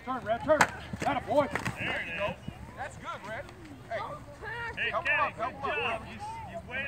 Turn, Red, turn. Got it, boy. There you go. That's good, Red. Hey, Hey, Kenny, good job.